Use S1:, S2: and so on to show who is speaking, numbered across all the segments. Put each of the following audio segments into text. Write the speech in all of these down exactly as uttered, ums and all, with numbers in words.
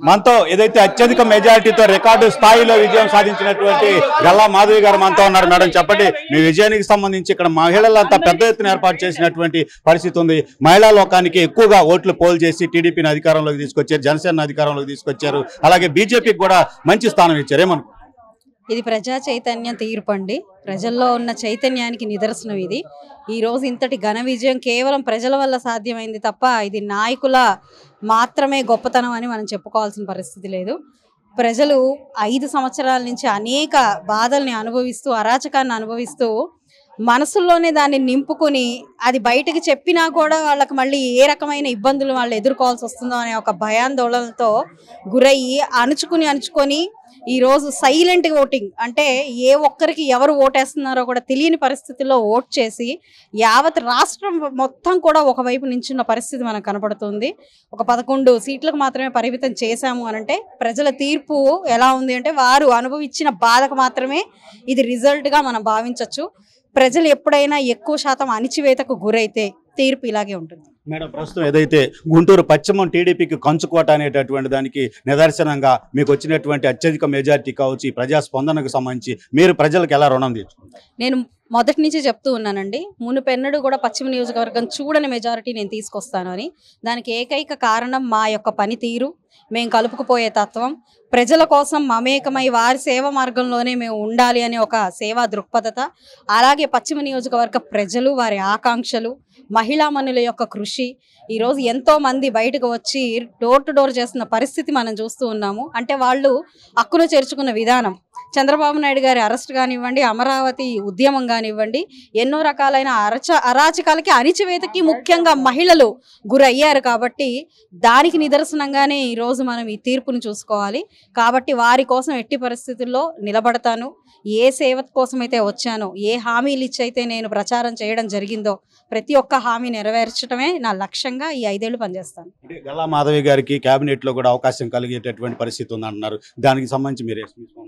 S1: మనతో ఏదైతే అత్యధిక మెజారిటీతో రికార్డు స్థాయిలో విజయం సాధించినటువంటి గల్లా మాధవి గారు మనతో ఉన్నారు. మేడం చెప్పండి, మీ విజయానికి సంబంధించి ఇక్కడ మహిళలంతా పెద్ద ఎత్తున ఏర్పాటు చేసినటువంటి పరిస్థితి ఉంది. మహిళా లోకానికి ఎక్కువగా ఓట్లు పోల్ చేసి టీడీపీని అధికారంలోకి తీసుకొచ్చారు, జనసేన అధికారంలోకి తీసుకొచ్చారు, అలాగే బీజేపీకి కూడా మంచి స్థానం ఇచ్చారు. ఏమను
S2: ఇది ప్రజా చైతన్యం తీర్పు అండి. ప్రజల్లో ఉన్న చైతన్యానికి నిదర్శనం ఇది. ఈరోజు ఇంతటి ఘన విజయం కేవలం ప్రజల వల్ల సాధ్యమైంది తప్ప ఇది నాయకుల మాత్రమే గొప్పతనం అని మనం చెప్పుకోవాల్సిన పరిస్థితి లేదు. ప్రజలు ఐదు సంవత్సరాల నుంచి అనేక బాధల్ని అనుభవిస్తూ, అరాచకాన్ని అనుభవిస్తూ మనసుల్లోనే దాన్ని నింపుకొని అది బయటకు చెప్పినా కూడా వాళ్ళకి మళ్ళీ ఏ రకమైన ఇబ్బందులు వాళ్ళు ఎదుర్కోవాల్సి వస్తుందో అనే ఒక భయాందోళనతో గురయ్యి అణుచుకుని అణుచుకొని ఈరోజు సైలెంట్ ఓటింగ్ అంటే ఏ ఒక్కరికి ఎవరు ఓటేస్తున్నారో కూడా తెలియని పరిస్థితుల్లో ఓట్ చేసి యావత్ రాష్ట్రం మొత్తం కూడా ఒకవైపు నించున్న పరిస్థితి మనకు కనపడుతుంది. ఒక పదకొండు సీట్లకు మాత్రమే పరిమితం చేశాము అనంటే ప్రజల తీర్పు ఎలా ఉంది అంటే వారు అనుభవించిన బాధకు మాత్రమే ఇది రిజల్ట్గా మనం భావించవచ్చు. ప్రజలు ఎప్పుడైనా ఎక్కువ శాతం అణిచివేతకు గురైతే తీర్పు ఇలాగే ఉంటుంది.
S1: మేడం ప్రస్తుతం ఏదైతే గుంటూరు పశ్చిమం టీడీపీకి కంచుకోట అనేటటువంటి దానికి నిదర్శనంగా మీకు వచ్చినటువంటి అత్యధిక మెజారిటీ కావచ్చు, ఈ ప్రజా స్పందనకు సంబంధించి మీరు ప్రజలకు ఎలా రుణం తీర్చుకుంటారు?
S2: నేను మొదటి నుంచి చెప్తూ ఉన్నానండి, మునుపెన్నడూ కూడా పశ్చిమ నియోజకవర్గం చూడని మెజారిటీ నేను తీసుకొస్తాను అని. దానికి ఏకైక కారణం మా యొక్క పనితీరు, మేము కలుపుకుపోయే తత్వం, ప్రజల కోసం మమేకమై వారి సేవ మార్గంలోనే మేము ఉండాలి అనే ఒక సేవా దృక్పథత, అలాగే పశ్చిమ నియోజకవర్గ ప్రజలు వారి ఆకాంక్షలు, మహిళామణుల యొక్క కృషి. ఈరోజు ఎంతో మంది బయటకు వచ్చి డోర్ టు డోర్ చేస్తున్న పరిస్థితి మనం చూస్తూ ఉన్నాము. అంటే వాళ్ళు హక్కును చేర్చుకున్న విధానం, చంద్రబాబు నాయుడు గారి అరెస్ట్ కానివ్వండి, అమరావతి ఉద్యమం కానివ్వండి, ఎన్నో రకాలైన అరచ అరాచకాలకి అణిచివేతకి ముఖ్యంగా మహిళలు గురయ్యారు. కాబట్టి దానికి నిదర్శనంగానే ఈరోజు మనం ఈ తీర్పును చూసుకోవాలి. కాబట్టి వారి కోసం ఎట్టి పరిస్థితుల్లో నిలబడతాను. ఏ సేవ కోసమైతే వచ్చానో, ఏ హామీలు ఇచ్చైతే నేను ప్రచారం చేయడం జరిగిందో ప్రతి ఒక్క హామీ నెరవేర్చడమే నా లక్ష్యంగా ఈ ఐదేళ్లు పనిచేస్తాను.
S1: గల్లా మాధవి గారికి కేబినెట్ లో కూడా అవకాశం కలిగేటటువంటి పరిస్థితి ఉందంటున్నారు, దానికి సంబంధించి మీరు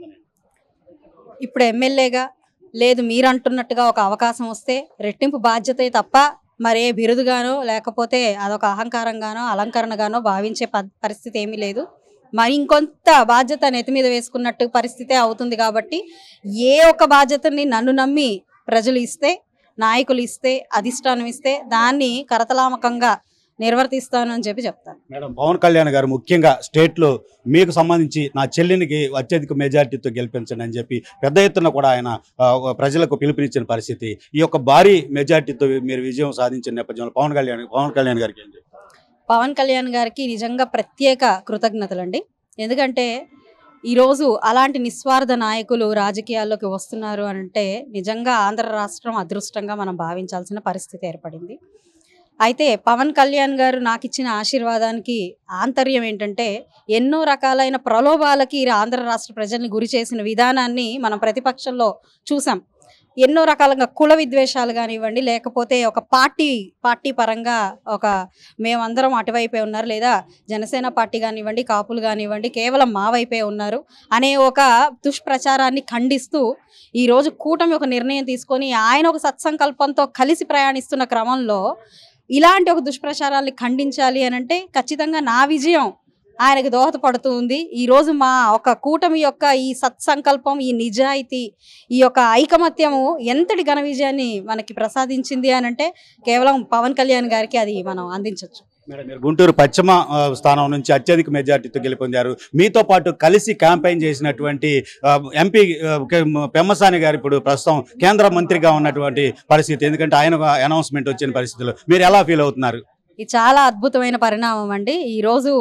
S2: ఇప్పుడు ఎమ్మెల్యేగా లేదు మీరు అంటున్నట్టుగా ఒక అవకాశం వస్తే రెట్టింపు బాధ్యతే తప్ప మరే బిరుదుగానో లేకపోతే అదొక అహంకారంగానో అలంకరణగానో భావించే పరిస్థితి ఏమీ లేదు. మరి ఇంకొంత బాధ్యత నెత్తి మీద వేసుకున్నట్టు పరిస్థితే అవుతుంది. కాబట్టి ఏ ఒక్క బాధ్యతని నన్ను నమ్మి ప్రజలు ఇస్తే, నాయకులు ఇస్తే, అధిష్టానం ఇస్తే దాన్ని కరతలామకంగా నిర్వర్తిస్తాను అని చెప్పి చెప్తాను.
S1: మేడం పవన్ కళ్యాణ్ గారు ముఖ్యంగా స్టేట్లో మీకు సంబంధించి నా చెల్లినికి అత్యధిక మెజారిటీతో గెలిపించండి అని చెప్పి పెద్ద ఎత్తున కూడా ఆయన ప్రజలకు పిలుపునిచ్చిన పరిస్థితి. ఈ యొక్క భారీ మెజారిటీతో మీరు విజయం సాధించిన నేపథ్యంలో పవన్ కళ్యాణ్ పవన్ కళ్యాణ్ గారికి ఏం చెప్తారు?
S2: పవన్ కళ్యాణ్ గారికి నిజంగా ప్రత్యేక కృతజ్ఞతలండి. ఎందుకంటే ఈరోజు అలాంటి నిస్వార్థ నాయకులు రాజకీయాల్లోకి వస్తున్నారు అంటే నిజంగా ఆంధ్ర రాష్ట్రం అదృష్టంగా మనం భావించాల్సిన పరిస్థితి ఏర్పడింది. అయితే పవన్ కళ్యాణ్ గారు నాకు ఇచ్చిన ఆశీర్వాదానికి ఆంతర్యం ఏంటంటే ఎన్నో రకాలైన ప్రలోభాలకి ఆంధ్ర రాష్ట్ర ప్రజల్ని గురి చేసిన విధానాన్ని మనం ప్రతిపక్షంలో చూసాం. ఎన్నో రకాలుగా కుల విద్వేషాలు కానివ్వండి, లేకపోతే ఒక పార్టీ పార్టీ పరంగా ఒక మేమందరం అటువైపే ఉన్నారు, లేదా జనసేన పార్టీ కానివ్వండి, కాపులు కానివ్వండి కేవలం మా వైపే ఉన్నారు అనే ఒక దుష్ప్రచారాన్ని ఖండిస్తూ ఈరోజు కూటమి ఒక నిర్ణయం తీసుకొని ఆయన ఒక సత్సంకల్పంతో కలిసి ప్రయాణిస్తున్న క్రమంలో ఇలాంటి ఒక దుష్ప్రచారాన్ని ఖండించాలి అని అంటే ఖచ్చితంగా నా విజయం ఆయనకు దోహదపడుతూ ఉంది. ఈరోజు మా ఒక కూటమి యొక్క ఈ సత్సంకల్పం, ఈ నిజాయితీ, ఈ యొక్క ఐకమత్యము ఎంతటి ఘన విజయాన్ని మనకి ప్రసాదించింది అని అంటే కేవలం పవన్ కళ్యాణ్ గారికి అది మనం అందించవచ్చు.
S1: మేడం మీరు గుంటూరు పశ్చిమ స్థానం నుంచి అత్యధిక మెజార్టీతో గెలుపొందారు. మీతో పాటు కలిసి క్యాంపెయిన్ చేసినటువంటి ఎంపీ పెమ్మసాని గారు ఇప్పుడు ప్రస్తుతం కేంద్ర మంత్రిగా ఉన్నటువంటి పరిస్థితి, ఎందుకంటే ఆయన అనౌన్స్మెంట్ వచ్చిన పరిస్థితుల్లో మీరు ఎలా ఫీల్ అవుతున్నారు?
S2: ఇది చాలా అద్భుతమైన పరిణామం అండి. ఈరోజు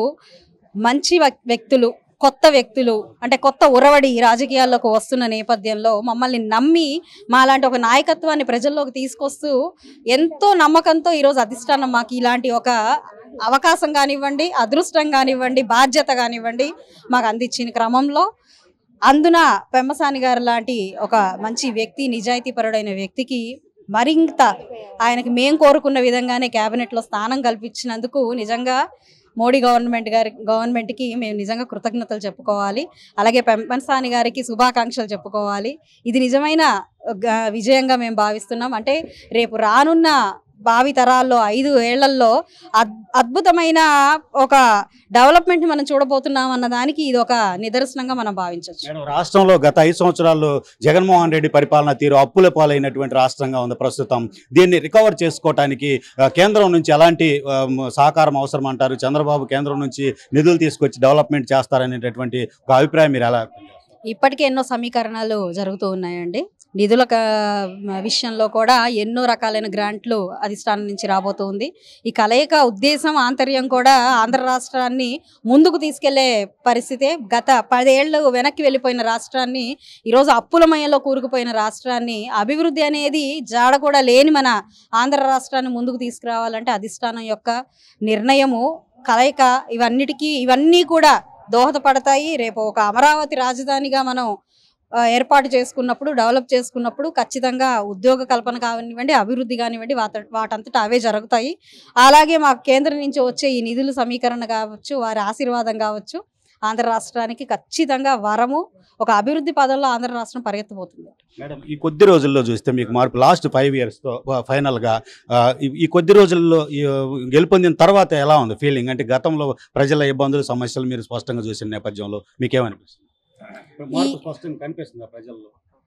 S2: మంచి వ్యక్తులు, కొత్త వ్యక్తులు అంటే కొత్త ఉరవడి రాజకీయాల్లోకి వస్తున్న నేపథ్యంలో మమ్మల్ని నమ్మి మాలాంటి ఒక నాయకత్వాన్ని ప్రజల్లోకి తీసుకొస్తూ ఎంతో నమ్మకంతో ఈరోజు అధిష్టానం మాకు ఇలాంటి ఒక అవకాశం కానివ్వండి, అదృష్టం కానివ్వండి, బాధ్యత కానివ్వండి మాకు అందించిన క్రమంలో అందున పెమ్మసాని గారు లాంటి ఒక మంచి వ్యక్తి, నిజాయితీపరుడైన వ్యక్తికి మరింత ఆయనకి మేము కోరుకున్న విధంగానే క్యాబినెట్లో స్థానం కల్పించినందుకు నిజంగా మోడీ గవర్నమెంట్ గారి గవర్నమెంట్కి మేము నిజంగా కృతజ్ఞతలు చెప్పుకోవాలి. అలాగే పెమ్మసాని గారికి శుభాకాంక్షలు చెప్పుకోవాలి. ఇది నిజమైన విజయంగా మేము భావిస్తున్నాం. అంటే రేపు రానున్న భావి తరాల్లో ఐదు ఏళ్లలో అద్ అద్భుతమైన ఒక డెవలప్మెంట్ మనం చూడబోతున్నాం అన్న దానికి ఇది ఒక నిదర్శనంగా మనం భావించవచ్చు.
S1: మేడం, రాష్ట్రంలో గత ఐదు సంవత్సరాల్లో జగన్మోహన్ రెడ్డి పరిపాలన తీరు అప్పుల పాలైనటువంటి రాష్ట్రంగా ఉంది ప్రస్తుతం. దీన్ని రికవర్ చేసుకోవటానికి ఆ, కేంద్రం నుంచి ఎలాంటి ఆ, సహకారం అవసరం అంటారు? చంద్రబాబు కేంద్రం నుంచి నిధులు తీసుకొచ్చి డెవలప్మెంట్ చేస్తారనేటటువంటి ఒక అభిప్రాయం మీరు ఎలా?
S2: ఇప్పటికే ఎన్నో సమీకరణాలు జరుగుతూ ఉన్నాయండి. నిధుల క- విషయంలో కూడా ఎన్నో రకాలైన గ్రాంట్లు అధిష్టానం నుంచి రాబోతుంది. ఈ కలయిక ఉద్దేశం ఆంతర్యం కూడా ఆంధ్ర రాష్ట్రాన్ని ముందుకు తీసుకెళ్లే పరిస్థితే. గత పదేళ్లు వెనక్కి వెళ్ళిపోయిన రాష్ట్రాన్ని, ఈరోజు అప్పులమయంలో కూరుకుపోయిన రాష్ట్రాన్ని, అభివృద్ధి అనేది జాడ కూడా లేని మన ఆంధ్ర రాష్ట్రాన్ని ముందుకు తీసుకురావాలంటే అధిష్టానం యొక్క నిర్ణయము, కలయిక ఇవన్నిటికీ ఇవన్నీ కూడా దోహదపడతాయి. రేపు ఒక అమరావతి రాజధానిగా మనం ఆ, ఏర్పాటు చేసుకున్నప్పుడు, డెవలప్ చేసుకున్నప్పుడు ఖచ్చితంగా ఉద్యోగ కల్పన కానివ్వండి, అభివృద్ధి కానివ్వండి, వాట వాటంతటా అవే జరుగుతాయి. అలాగే మా కేంద్రం నుంచి వచ్చే ఈ నిధుల సమీకరణ కావచ్చు, వారి ఆశీర్వాదం కావచ్చు, ఆంధ్ర రాష్ట్రానికి ఖచ్చితంగా వరము. ఒక అభివృద్ధి పదంలో ఆంధ్ర రాష్ట్రం పరిగెత్తబోతుంది.
S1: మేడం, ఈ కొద్ది రోజుల్లో చూస్తే మీకు మార్పు లాస్ట్ ఫైవ్ ఇయర్స్తో ఫైనల్గా ఈ కొద్ది రోజుల్లో ఈ, గెలుపొందిన తర్వాత ఎలా ఉంది ఫీలింగ్? అంటే గతంలో ప్రజల ఇబ్బందులు, సమస్యలు మీరు స్పష్టంగా చూసిన నేపథ్యంలో మీకేమనిపిస్తుంది? మార్పు స్పష్టంగా కనిపిస్తుందా ప్రజల్లో?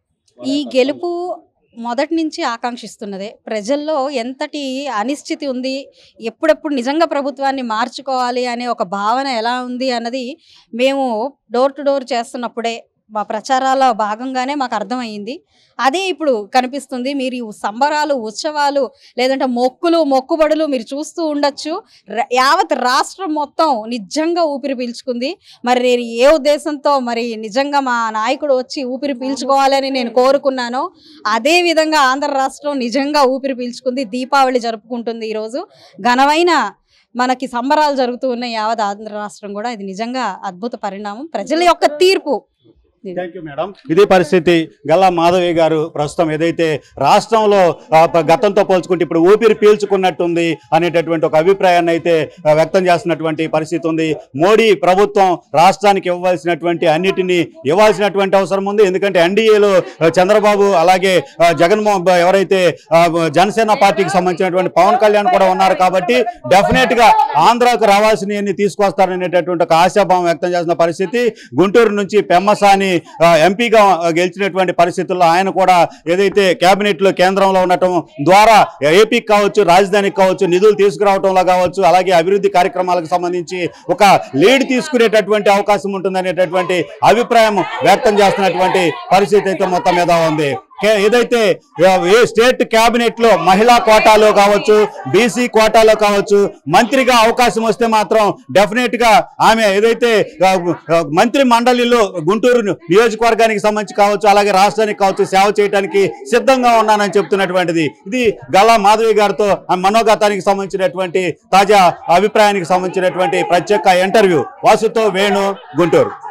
S2: ఈ గెలుపు మొదటి నుంచి ఆకాంక్షిస్తున్నదే. ప్రజల్లో ఎంతటి అనిశ్చితి ఉంది, ఎప్పుడెప్పుడు నిజంగా ప్రభుత్వాన్ని మార్చుకోవాలి అనే ఒక భావన ఎలా ఉంది అన్నది మేము డోర్ టు డోర్ చేస్తున్నప్పుడే, మా ప్రచారాల భాగంగానే మాకు అర్థమైంది. అదే ఇప్పుడు కనిపిస్తుంది. మీరు ఈ సంబరాలు, ఉత్సవాలు, లేదంటే మొక్కులు, మొక్కుబడులు మీరు చూస్తూ ఉండొచ్చు. ర- యావత్ రాష్ట్రం మొత్తం నిజంగా ఊపిరి పీల్చుకుంది. మరి నేను ఏ ఉద్దేశంతో మరి నిజంగా మా నాయకుడు వచ్చి ఊపిరి పీల్చుకోవాలని నేను కోరుకున్నానో అదే విధంగా ఆంధ్ర రాష్ట్రం నిజంగా ఊపిరి పీల్చుకుంది. దీపావళి జరుపుకుంటుంది ఈరోజు. ఘనమైన మనకి సంబరాలు జరుగుతూ ఉన్న యావత్ ఆంధ్ర రాష్ట్రం కూడా ఇది నిజంగా అద్భుత పరిణామం. ప్రజల యొక్క తీర్పు.
S1: Thank you madam. ఇదే పరిస్థితి గల్లా మాధవి గారు ప్రస్తుతం ఏదైతే రాష్ట్రంలో ఆ, ప- గతంతో పోల్చుకుంటే ఇప్పుడు ఊపిరి పీల్చుకున్నట్టుంది అనేటటువంటి ఒక అభిప్రాయాన్ని అయితే ఆ, వ్యక్తం చేస్తున్నటువంటి పరిస్థితి ఉంది. మోడీ ప్రభుత్వం రాష్ట్రానికి ఇవ్వాల్సినటువంటి అన్నిటినీ ఇవ్వాల్సినటువంటి అవసరం ఉంది. ఎందుకంటే ఎన్డీఏలో చంద్రబాబు అలాగే ఆ, జగన్మోహన్ బ- ఎవరైతే ఆ, జనసేన పార్టీకి సంబంధించినటువంటి పవన్ కళ్యాణ్ కూడా ఉన్నారు కాబట్టి డెఫినెట్ గా ఆంధ్రాకు రావాల్సినవన్నీ తీసుకొస్తారనేటటువంటి ఒక ఆశాభావం వ్యక్తం చేసిన పరిస్థితి. గుంటూరు నుంచి పెమ్మసాని ఆ, ఎంపీగా గెలిచినటువంటి పరిస్థితుల్లో ఆయన కూడా ఏదైతే కేబినెట్ లో కేంద్రంలో ఉండటం ద్వారా ఏపీకి కావచ్చు, రాజధానికి కావచ్చు, నిధులు తీసుకురావడంలో కావచ్చు, అలాగే అభివృద్ధి కార్యక్రమాలకు సంబంధించి ఒక లీడ్ తీసుకునేటటువంటి అవకాశం ఉంటుందనేటటువంటి అభిప్రాయం వ్యక్తం చేస్తున్నటువంటి పరిస్థితి అయితే మొత్తం మీద ఉంది. కే- ఏదైతే ఆ, ఏ స్టేట్ కేబినెట్ లో మహిళా కోటాలో కావచ్చు, బీసీ కోటాలో కావచ్చు మంత్రిగా అవకాశం వస్తే మాత్రం డెఫినెట్ గా ఆమె ఏదైతే ఆ, ఆ, మంత్రి మండలిలో గుంటూరు నియోజకవర్గానికి సంబంధించి కావచ్చు, అలాగే రాష్ట్రానికి కావచ్చు సేవ చేయడానికి సిద్ధంగా ఉన్నానని చెప్తున్నటువంటిది. ఇది గల్లా మాధవి గారితో ఆ మనోగతానికి సంబంధించినటువంటి తాజా అభిప్రాయానికి సంబంధించినటువంటి ప్రత్యేక ఇంటర్వ్యూ. వాసుతో వేణు, గుంటూరు.